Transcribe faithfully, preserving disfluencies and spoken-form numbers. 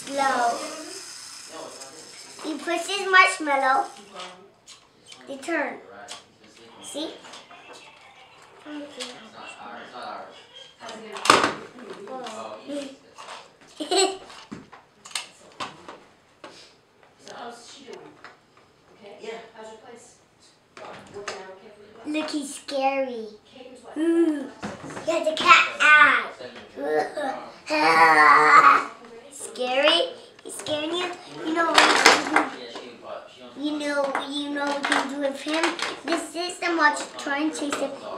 slow. You push this marshmallow, they turn. See? Look, he's scary. Ooh. He has a cat eye. Scary? He's scaring you? You know what you know, you know what you can do with him? This is the much try and chase him.